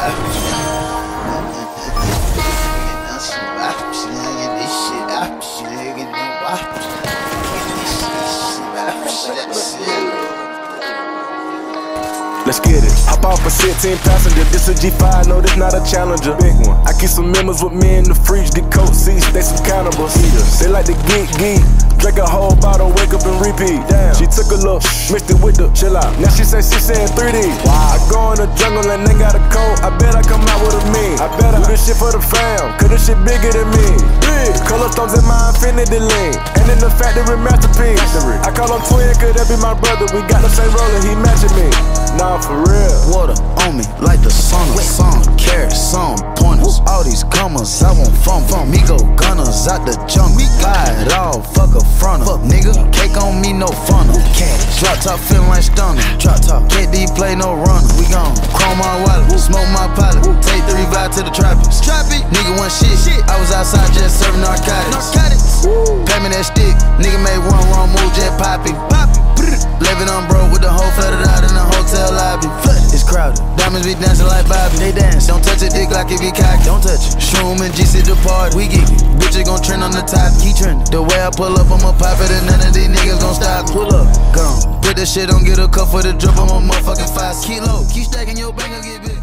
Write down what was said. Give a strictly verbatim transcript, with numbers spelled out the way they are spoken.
Let's get it. Hop off a sixteen passenger. This a G five, no, this not a Challenger. Big one. I keep some members with me in the fridge. Get coat seats, they some cannibals. They like to geek, geek. Drink a whole bottle, wake up and repeat. Damn. She took a look, mixed it with the chill out. Now she say she saying three D. Wow. I go in the jungle and they got a coat. I bet I come out with a mean. I bet I do this shit for the fam, cause this shit bigger than me. Big. Color stones in my infinity lane. And in the factory masterpiece. Factory. I call him twin, cause that be my brother. We got the same roller, he matching me. Nah, for real. Water on me like the sun. Some carrots, some pointers. All these comers, I want from from me. Go gunners out the jungle. Buy it all, fuck a fronter. Fuck nigga, cake on me, no funnel. Cash, drop top feeling like stunner. Drop top, K D play no runner. We gon' chrome my wallet, smoke my pilot. Take the revive to the tropics. Trappy, nigga want shit. shit. I was outside just serving narcotics. Narcotics. Pay me that stick, nigga made one wrong move, just popping. Popping. Living on broke with the whole flooded out in the hotel lobby. It's crowded. Diamonds be dancing like Bobby. They dance. Don't touch a dick like it be cocky. Don't touch it. Shroom and G C the party. We geek it. Bitches gon' trend on the top. Keep trending. The way I pull up, I'ma pop it and none of these niggas gon' stop. Pull up. Gone. Put that shit on, get a cup for the drip. I'm a motherfucking five. Keep low. Keep stacking your bank and get big.